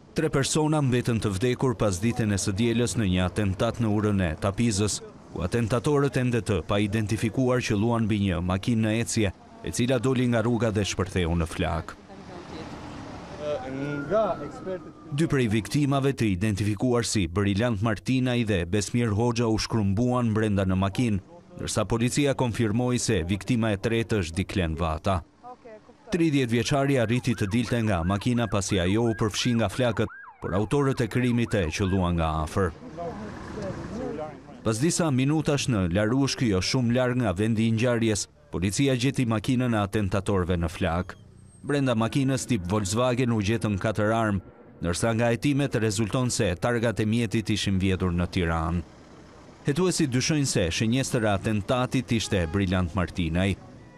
3 persona mbetën të vdekur pas ditën e së dielës në një atentat në urën e Tapizës, ku atentatorët ende të paidentifikuar qëlluan mbi një makinë në ecje, e cila doli nga rruga dhe shpërtheu në flakë. 2 prej viktimave të identifikuar si Brilant Martinaj dhe Besmir Hoxha u shkrumbuan brenda në makinë, ndërsa policia konfirmoi se viktima e tretë është Diklen Vata. 30 vjeçari arriti të dilte nga makina pasi ajo u përfshi nga flakët, por autorët e krimit e qëlluan nga afër. Pas disa minutash në larushk jo shumë larg nga vendi i ngjarjes, policia gjeti makinën e atentatorëve në flakë. Brenda makinës tip Volkswagen u gjetën 4 armë, ndërsa nga hetimet rezulton se targat e mjetit ishin vjedhur në Tiranë. Hetuesit dyshojnë se shënjestër e atentatit ishte Brilant Martinaj.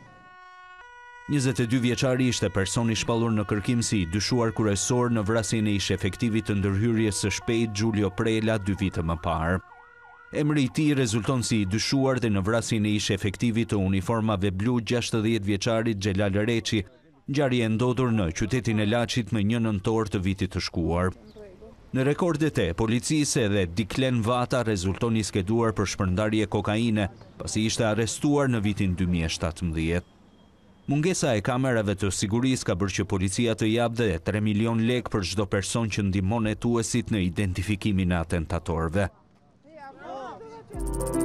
22 vjeçari ishte personi shpallur në kërkim si dyshuar kryesor në vrasjen e ish efektivit të ndërhyrjes së shpejtë Giulio Prela 2 vite më parë. Emri i tij rezulton si dyshuar dhe në vrasjen e ish efektivit të uniformave blu 60 vjeçarit Xhelal Reçi, ngjarje e ndodhur në qytetin e Laçit më 1 nëntor të vitit të shkuar. Në rekordet e policisë edhe Diklen Vata rezulton i skeduar për shpërndarje kokaine, pasi ishte arrestuar në vitin 2017. Mungesa e kamerave të sigurisë ka bërë që policia të japë dhe 3 milion lekë për çdo person që ndihmon hetuesit në identifikimin e atentatorëve.